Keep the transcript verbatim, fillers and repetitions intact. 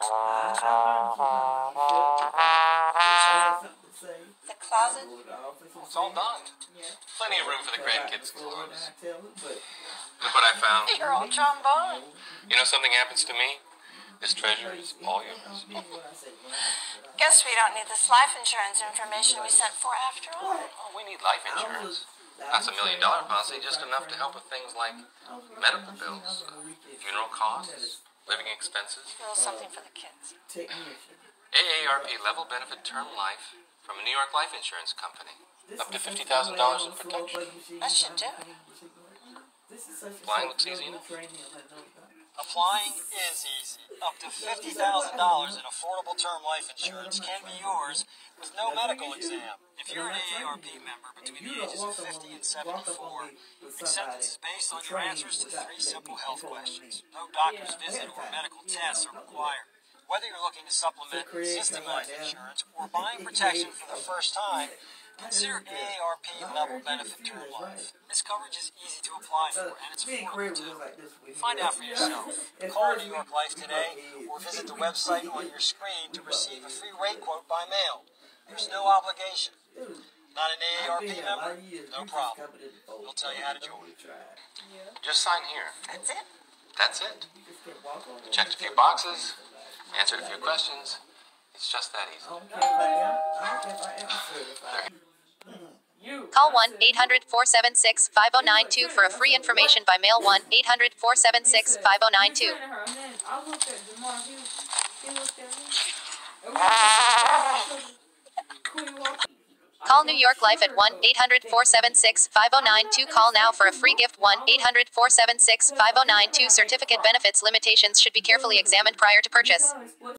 The closet? It's all done. Plenty of room for the grandkids' clothes. Look what I found. Your old trombone. You know something happens to me? This treasure is all yours. Guess we don't need this life insurance information we sent for after all. Oh, we need life insurance. That's a million dollar policy, just enough to help with things like medical bills, uh, funeral costs, living expenses. A little something for the kids. A A R P level benefit term life from a New York life insurance company. Up to fifty thousand dollars in protection. That should do it. Flying looks easy enough. Applying is easy. Up to fifty thousand dollars in affordable term life insurance can be yours with no medical exam. If you're an A A R P member between the ages of fifty and seventy-four, acceptance is based on your answers to three simple health questions. No doctor's visit or medical tests are required. Whether you're looking to supplement existing life insurance or buying protection for the first time, consider A A R P level benefit term life. This coverage is easy to apply for, and it's affordable too. Find out for yourself. Call New York Life today or visit the website on your screen to receive a free rate quote by mail. There's no obligation. Not an A A R P member? No problem. We'll tell you how to join. Just sign here. That's it? That's it. Checked a few boxes, answered a few questions. It's just that easy. Call one eight hundred, four seven six, five oh nine two for a free information by mail. one eight hundred, four seven six, five oh nine two. Call New York Life at one eight hundred, four seven six, five oh nine two. Call now for a free gift. one eight hundred, four seven six, five oh nine two. Certificate benefits limitations should be carefully examined prior to purchase.